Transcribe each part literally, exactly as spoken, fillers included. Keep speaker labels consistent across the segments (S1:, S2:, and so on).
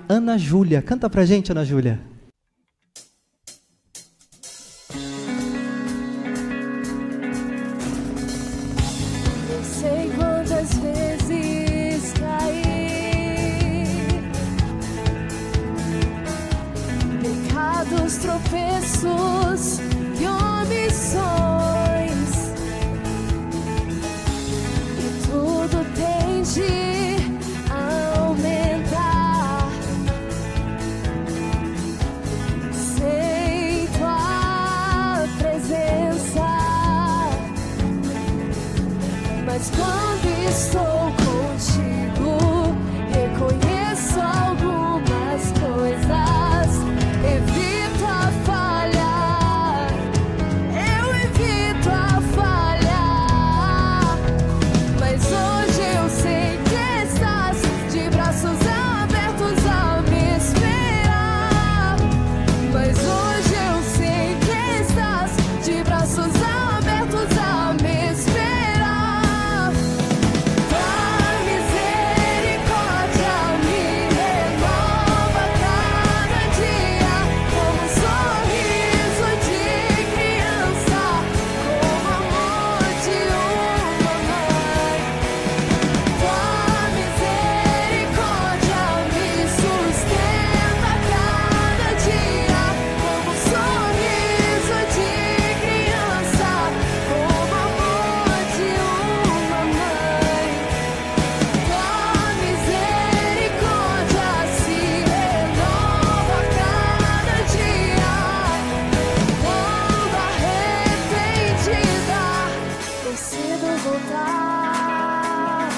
S1: Ana Júlia. Canta pra gente, Ana Júlia.
S2: Eu sei quantas vezes caí, pecados, tropeços e omissões, e tudo tem de aumentar. Sem tua presença, mas quando estou contigo, reconheço algumas coisas, evito a falhar, eu evito a falhar, mas hoje eu sei que estás de braços abertos a me esperar, mas hoje eu sei que estás de braços abertos a me esperar. Tua misericórdia me renova cada dia, como um sorriso de criança, como amor de uma mãe. Tua misericórdia me sustenta cada dia, como um sorriso de criança, como amor de uma mãe. Tua misericórdia se renova cada dia, quando arrependida decido voltar.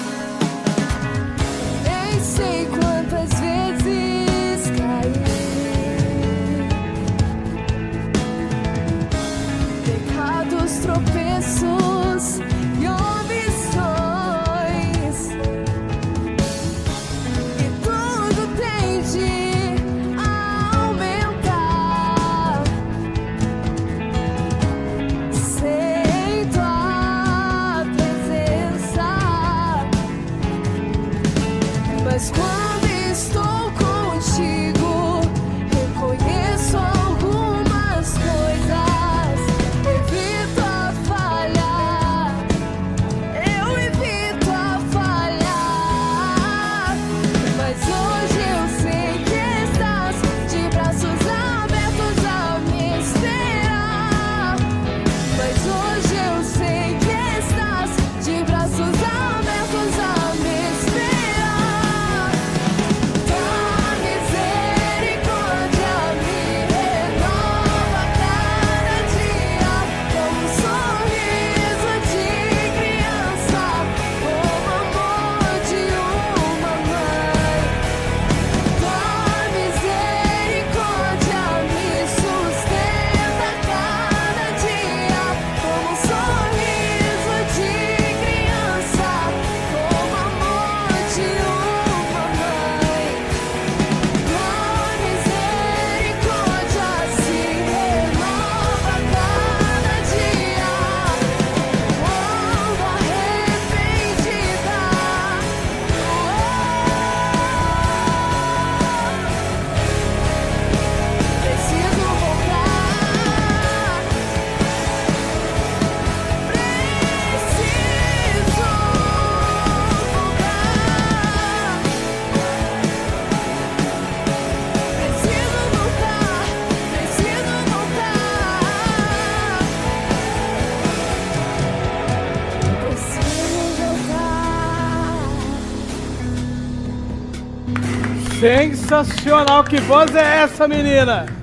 S2: Nem sei quantas vezes caí, pecados, tropeços e omissões, e tudo tem de aumentar. Sem tua presença, mas quando estou contigo, reconheço algumas coisas, evito a falhar, eu evito a falhar, mas hoje eu sei que estás de braços abertos a me esperar, mas hoje eu sei que estás de braços abertos a me esperar. Tua misericórdia me renova cada dia, como um sorriso de criança, como amor de uma mãe. Tua misericórdia me sustenta cada dia, como um sorriso de criança, como amor de uma mãe. Tua misericórdia se renova cada dia, quando arrependida. Preciso voltar, preciso voltar, preciso voltar, preciso voltar, preciso voltar.
S3: Sensacional, que voz é essa, menina?